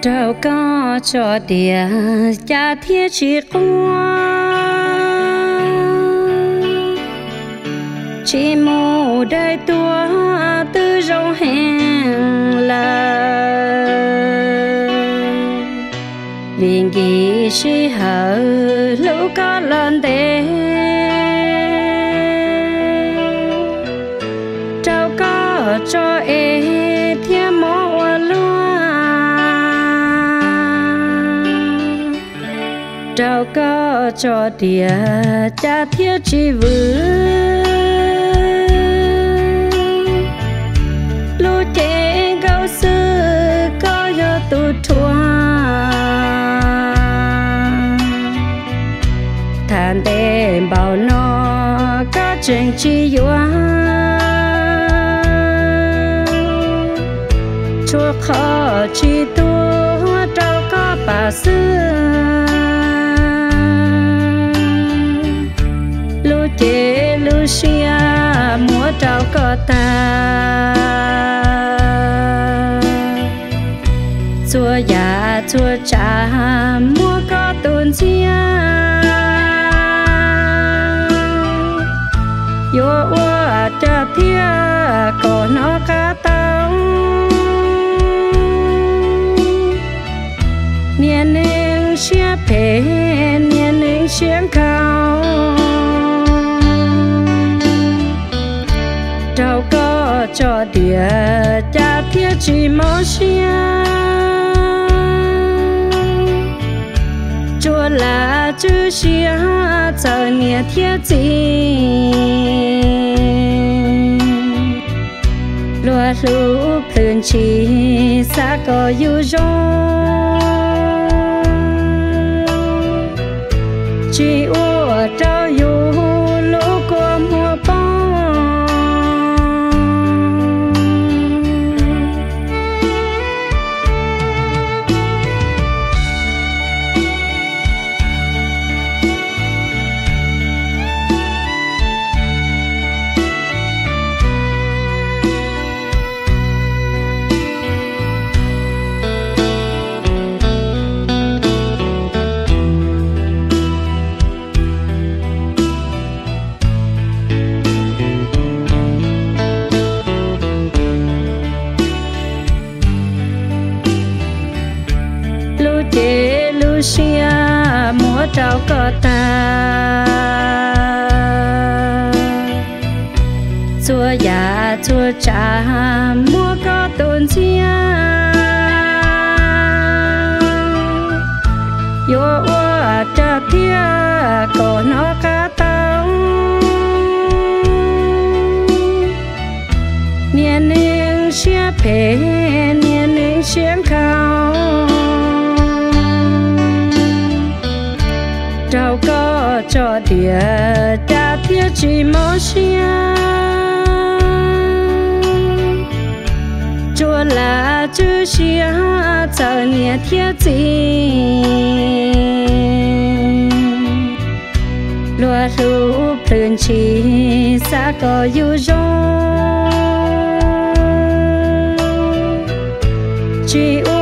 đâu có cho địa cha thiết chỉ qua chỉ mù đời tua tư rong hẹn là vì gì chỉ hở lũ có lần thế đâu có cho em thêm mỏ lúa đâu có cho địa cha thiết chỉ vững tu thua than đêm bao nó có chuyện chi quá chúa khó chi tu đâu có bà xưa lu chế lu xia múa đâu có ta chua già chua cha mua có tôn chia yo ua cha thia có nó cá tao niên nên chia phê niên nên chia cao đâu có cho địa cha thia chỉ mong chia chúa là chữ xia chờ nghĩa thiết gì loa lũ phơn chỉ xa có yêu dông chỉ ua trao yêu lũ của mùa bóng xia múa trao có ta chua già chua cha múa có tôn chia yo ua cha thia có nó cá tao niên nên chia phê niên nên chia cao đâu có cho địa cha thiết chỉ mong xia chúa là chữ xia chờ nghĩa thiết gì loa lũ phơn chỉ xa có yêu dông chỉ